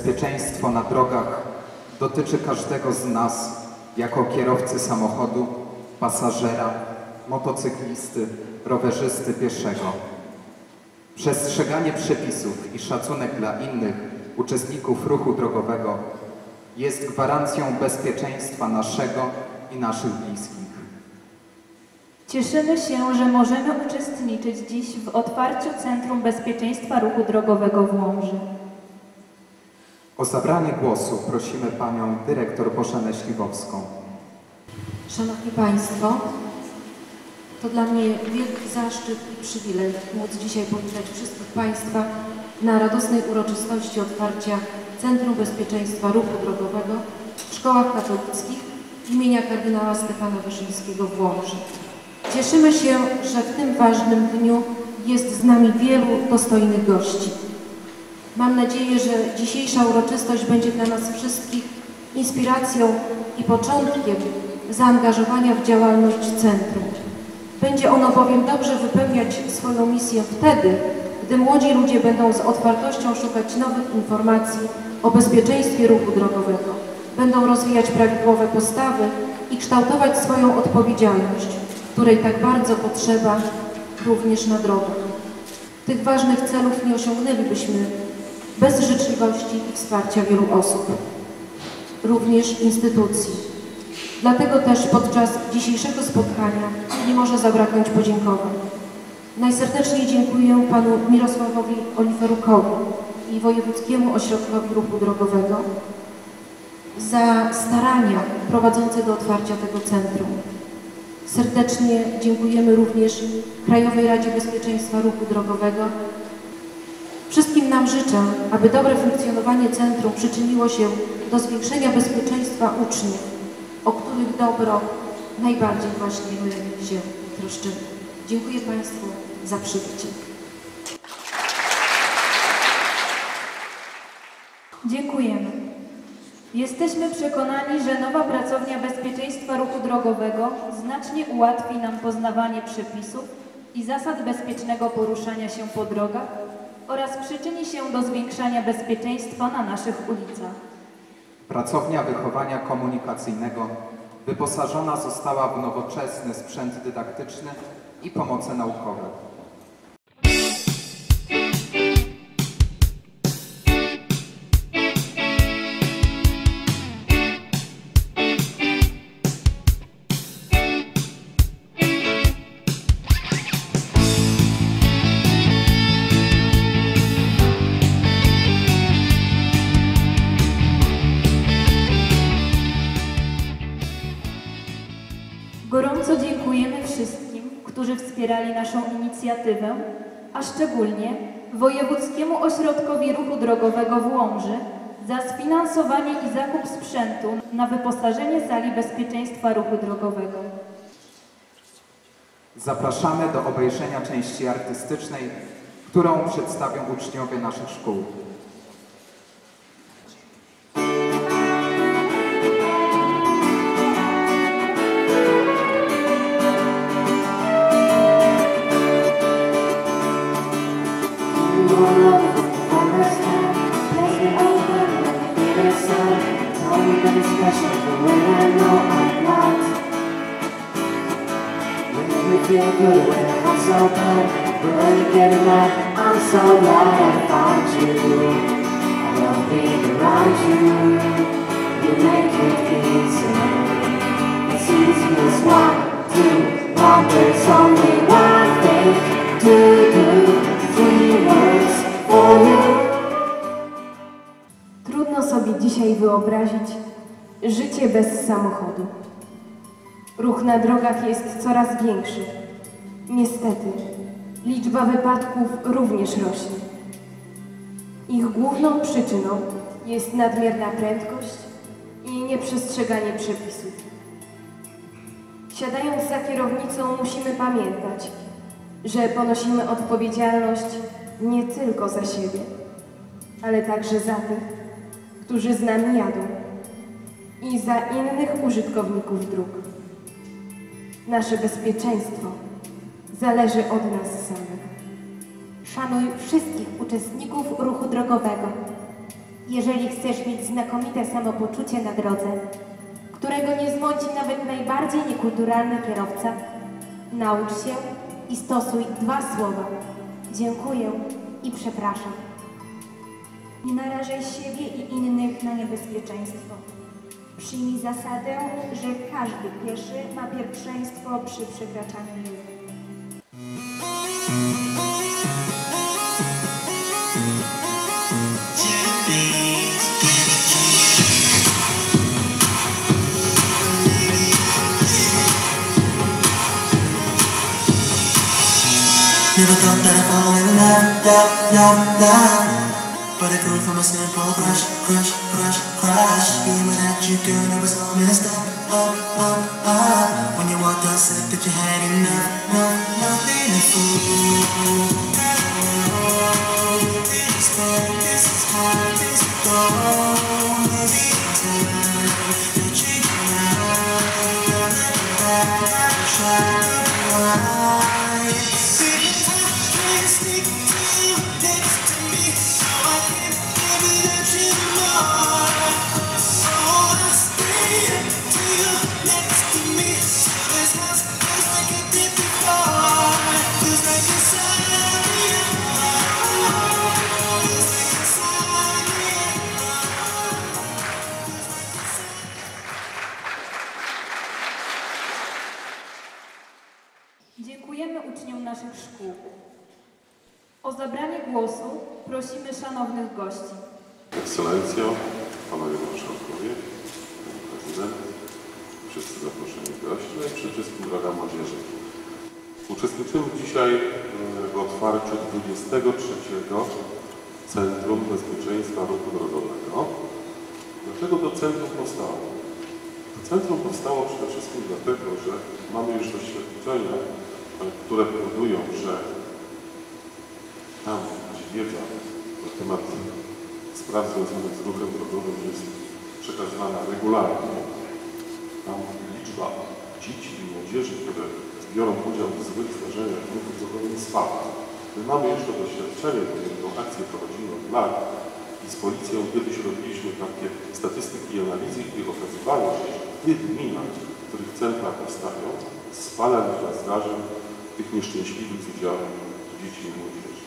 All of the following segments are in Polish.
Bezpieczeństwo na drogach dotyczy każdego z nas jako kierowcy samochodu, pasażera, motocyklisty, rowerzysty, pieszego. Przestrzeganie przepisów i szacunek dla innych uczestników ruchu drogowego jest gwarancją bezpieczeństwa naszego i naszych bliskich. Cieszymy się, że możemy uczestniczyć dziś w otwarciu Centrum Bezpieczeństwa Ruchu Drogowego w Łomży. O zabranie głosu prosimy panią dyrektor Bożenę Śliwowską. Szanowni Państwo, to dla mnie wielki zaszczyt i przywilej móc dzisiaj powitać wszystkich Państwa na radosnej uroczystości otwarcia Centrum Bezpieczeństwa Ruchu Drogowego w szkołach katolickich imienia kardynała Stefana Wyszyńskiego w Łomży. Cieszymy się, że w tym ważnym dniu jest z nami wielu dostojnych gości. Mam nadzieję, że dzisiejsza uroczystość będzie dla nas wszystkich inspiracją i początkiem zaangażowania w działalność centrum. Będzie ono bowiem dobrze wypełniać swoją misję wtedy, gdy młodzi ludzie będą z otwartością szukać nowych informacji o bezpieczeństwie ruchu drogowego, będą rozwijać prawidłowe postawy i kształtować swoją odpowiedzialność, której tak bardzo potrzeba również na drogach. Tych ważnych celów nie osiągnęlibyśmy bez życzliwości i wsparcia wielu osób, również instytucji. Dlatego też podczas dzisiejszego spotkania nie może zabraknąć podziękowań. Najserdeczniej dziękuję panu Mirosławowi Oliferukowi i Wojewódzkiemu Ośrodkowi Ruchu Drogowego za starania prowadzące do otwarcia tego centrum. Serdecznie dziękujemy również Krajowej Radzie Bezpieczeństwa Ruchu Drogowego. Wszystkim nam życzę, aby dobre funkcjonowanie centrum przyczyniło się do zwiększenia bezpieczeństwa uczniów, o których dobro najbardziej właśnie my się troszczymy. Dziękuję Państwu za przybycie. Dziękujemy. Jesteśmy przekonani, że nowa pracownia bezpieczeństwa ruchu drogowego znacznie ułatwi nam poznawanie przepisów i zasad bezpiecznego poruszania się po drogach oraz przyczyni się do zwiększania bezpieczeństwa na naszych ulicach. Pracownia wychowania komunikacyjnego wyposażona została w nowoczesny sprzęt dydaktyczny i pomoce naukowe. Gorąco dziękujemy wszystkim, którzy wspierali naszą inicjatywę, a szczególnie Wojewódzkiemu Ośrodkowi Ruchu Drogowego w Łomży za sfinansowanie i zakup sprzętu na wyposażenie sali bezpieczeństwa ruchu drogowego. Zapraszamy do obejrzenia części artystycznej, którą przedstawią uczniowie naszych szkół. Feel good when I'm so bad, really getting mad. I'm so glad I found you. I love being around you. You make it easy. It's easy as 1, 2, 1. There's only one thing to do. 3 words for you. Trudno sobie dzisiaj wyobrazić życie bez samochodu. Ruch na drogach jest coraz większy. Niestety, liczba wypadków również rośnie. Ich główną przyczyną jest nadmierna prędkość i nieprzestrzeganie przepisów. Siadając za kierownicą musimy pamiętać, że ponosimy odpowiedzialność nie tylko za siebie, ale także za tych, którzy z nami jadą i za innych użytkowników dróg. Nasze bezpieczeństwo zależy od nas samych. Szanuj wszystkich uczestników ruchu drogowego. jeżeli chcesz mieć znakomite samopoczucie na drodze, którego nie zmąci nawet najbardziej niekulturalny kierowca, naucz się i stosuj 2 słowa: dziękuję i przepraszam. Nie narażaj siebie i innych na niebezpieczeństwo. Przyjmij zasadę, że każdy pieszy ma pierwszeństwo przy przekraczaniu ruchu. Never thought that I'd fall in love. But it grew from a simple crush. Being without you, girl, it was all messed up. When you walked out, said that you had enough, nothing to fool. This is how this goes. Maybe it's time that you try to why. Stick to you next to me, so I can live without you more. So I stay to you next to me, so this house feels like it did before. Feels like inside me, feels like inside me. Dziękujemy uczniom naszych szkół. O zabranie głosu prosimy szanownych gości. Ekscelencjo, Panowie Marszałkowie, Pani Prezydent, wszyscy zaproszeni goście i przede wszystkim droga młodzieży. Uczestniczymy dzisiaj w otwarciu 23. Centrum Bezpieczeństwa Ruchu Drogowego. Dlaczego to centrum powstało? To centrum powstało przede wszystkim dlatego, że mamy już doświadczenia, które powodują, że tam, gdzie wiedza na temat spraw związanych z ruchem drogowym jest przekazywana regularnie, tam liczba dzieci i młodzieży, które biorą udział w złych zdarzeniach w ruchu drogowym spada. My mamy już to doświadczenie, ponieważ tę akcję prowadzimy od lat i z policją kiedyś robiliśmy takie statystyki i analizy i okazywało się, że w tych gminach, w których centra powstają, spada liczba zdarzeń tych nieszczęśliwych z udziałem dzieci i młodzieży.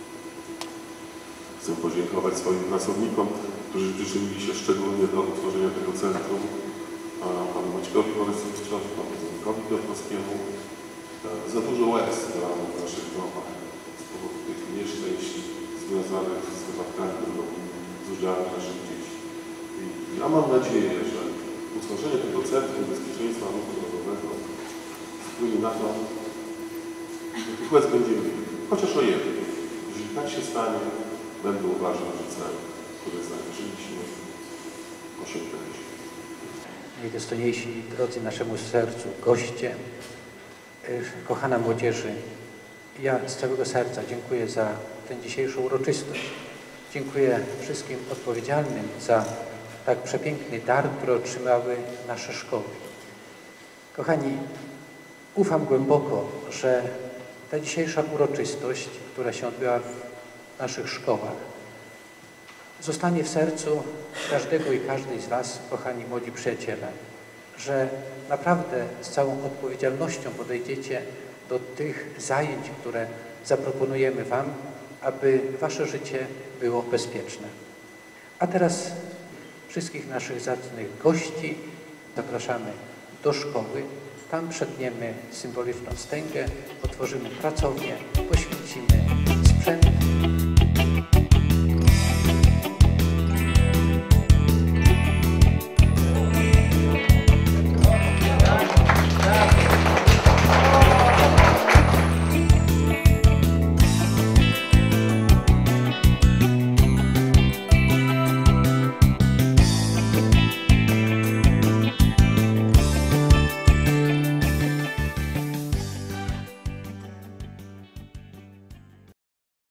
Chcę podziękować swoim pracownikom, którzy przyczynili się szczególnie do utworzenia tego centrum, panu Maćkowi Borysowiczowi, panu Zenikowi Piotrowskiemu. Za dużo łez w naszych domach z powodu tych nieszczęść związanych z wypadkami drogowymi, z udziałem naszych dzieci. I ja mam nadzieję, że utworzenie tego Centrum Bezpieczeństwa Ruchu Drogowego wpłynie na to, że tych łez będzie mniej, chociaż o jednym. Jeżeli tak się stanie, będę uważał, że cel, który zamierzyliśmy, osiągnęliśmy. Najdostojniejsi drodzy naszemu sercu goście, kochana młodzieży, ja z całego serca dziękuję za tę dzisiejszą uroczystość. Dziękuję wszystkim odpowiedzialnym za tak przepiękny dar, który otrzymały nasze szkoły. Kochani, ufam głęboko, że ta dzisiejsza uroczystość, która się odbyła w naszych szkołach, zostanie w sercu każdego i każdej z Was, kochani młodzi przyjaciele, że naprawdę z całą odpowiedzialnością podejdziecie do tych zajęć, które zaproponujemy Wam, aby Wasze życie było bezpieczne. A teraz wszystkich naszych zacnych gości zapraszamy do szkoły. Tam przetniemy symboliczną wstęgę, otworzymy pracownię, poświęcimy sprzęt